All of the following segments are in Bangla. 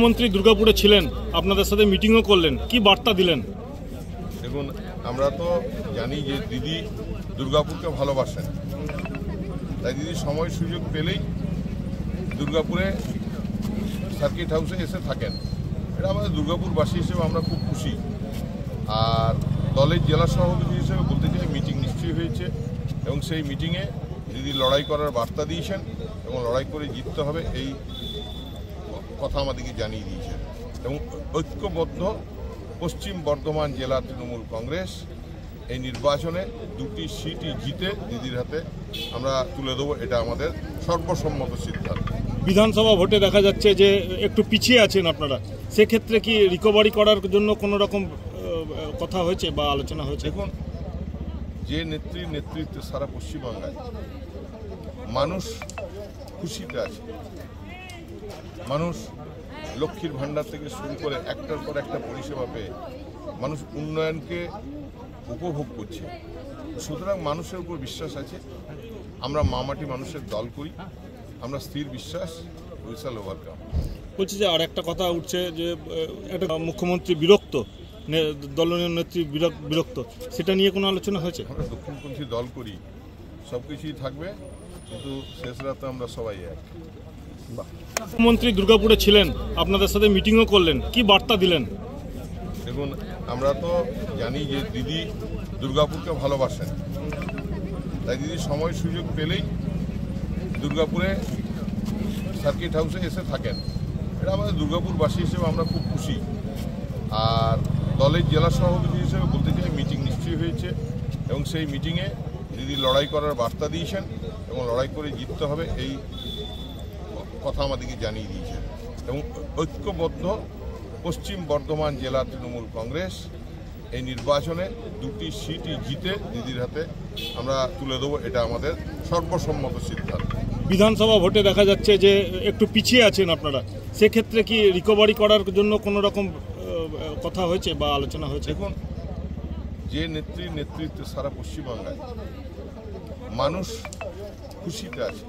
মুখ্যমন্ত্রী দুর্গাপুরে ছিলেন, আপনাদের সাথে মিটিংও করলেন, কি বার্তা দিলেন? দেখুন, আমরা তো জানি যে দিদি দুর্গাপুরকে ভালোবাসেন, তাই দিদি সময় সুযোগ পেলেই দুর্গাপুরে সার্কিট হাউসে এসে থাকেন। এটা আমাদের দুর্গাপুরবাসী হিসেবে আমরা খুব খুশি। আর দলের জেলা সভাপতি হিসেবে বলতে চাই, মিটিং নিশ্চয়ই হয়েছে এবং সেই মিটিংয়ে দিদি লড়াই করার বার্তা দিয়েছেন এবং লড়াই করে জিততে হবে এই কথা আমাদেরকে জানিয়ে দিয়েছেন। এবং ঐক্যবদ্ধ পশ্চিম বর্ধমান জেলা তৃণমূল কংগ্রেস এই নির্বাচনে 2টি সিটই জিতে দিদির হাতে আমরা তুলে দেবো, এটা আমাদের সর্বসম্মত সিদ্ধান্ত। বিধানসভা ভোটে দেখা যাচ্ছে যে একটু পিছিয়ে আছেন আপনারা, সেক্ষেত্রে কি রিকভারি করার জন্য কোনো রকম কথা হয়েছে বা আলোচনা হয়েছে? দেখুন, যে নেতৃত্বে সারা পশ্চিমবাংলায় মানুষ খুশিতে আছে, মানুষ লক্ষ্মীর ভাণ্ডার থেকে শুরু করে একটার পর একটা পরিষেবা পেয়ে মানুষ উন্নয়নকে উপভোগ করছে। সুতরাং মানুষের উপর বিশ্বাস আছে। আমরা মামাটি মানুষের দল করি, আমরা স্থির বিশ্বাস, উই শ্যাল ওভারকাম। বলছি যে আর একটা কথা উঠছে যে একটা মুখ্যমন্ত্রী বিরক্ত, দলীয় নেত্রী বিরক্ত, সেটা নিয়ে কোনো আলোচনা হয়েছে? আমরা দক্ষিণপন্থী দল করি, সব কিছুই থাকবে, কিন্তু শেষ রাতে আমরা সবাই এক। মুখ্যমন্ত্রী দুর্গাপুরে ছিলেন, আপনাদের সাথে মিটিংও করলেন, কি বার্তা দিলেন? দেখুন, আমরা তো জানি যে দিদি দুর্গাপুরকে ভালোবাসেন, তাই দিদি সময় সুযোগ পেলেই দুর্গাপুরে সার্কিট হাউসে এসে থাকেন। এটা আমাদের দুর্গাপুরবাসী হিসেবে আমরা খুব খুশি। আর দলের জেলা সভাপতি হিসেবে বলতে চাই, মিটিং নিশ্চয়ই হয়েছে এবং সেই মিটিংয়ে দিদি লড়াই করার বার্তা দিয়েছেন এবং লড়াই করে জিততে হবে এই কথা আমাদেরকে জানিয়ে দিয়েছেন। এবং ঐক্যবদ্ধ পশ্চিম বর্ধমান জেলা তৃণমূল কংগ্রেস এই নির্বাচনে 2টি সিটই জিতে দিদির হাতে আমরা তুলে দেবো, এটা আমাদের সর্বসম্মত সিদ্ধান্ত। বিধানসভা ভোটে দেখা যাচ্ছে যে একটু পিছিয়ে আছেন আপনারা, সেক্ষেত্রে কি রিকভারি করার জন্য কোনো রকম কথা হয়েছে বা আলোচনা হয়েছে? দেখুন, যে নেতৃত্বে সারা পশ্চিমবাংলায় মানুষ খুশিতে আছে,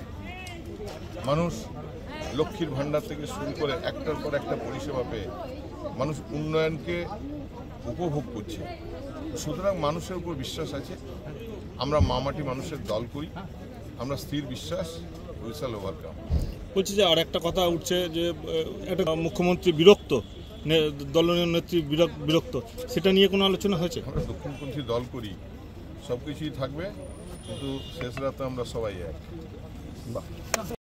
মানুষ লক্ষ্মীর ভাণ্ডার থেকে শুরু করে একটার পর একটা পরিষেবা পেয়ে মানুষ উন্নয়নকে উপভোগ করছে। সুতরাং মানুষের উপর বিশ্বাস আছে। আমরা মামাটি মানুষের দল করি, আমরা স্থির বিশ্বাস, উই শ্যাল ওভারকাম। বলছি যে আর একটা কথা উঠছে যে একটা মুখ্যমন্ত্রী বিরক্ত, দলীয় নেত্রী বিরক্ত, সেটা নিয়ে কোনো আলোচনা হয়েছে? আমরা দক্ষিণপন্থী দল করি, সব কিছুই থাকবে, কিন্তু শেষ রাতে আমরা সবাই এক।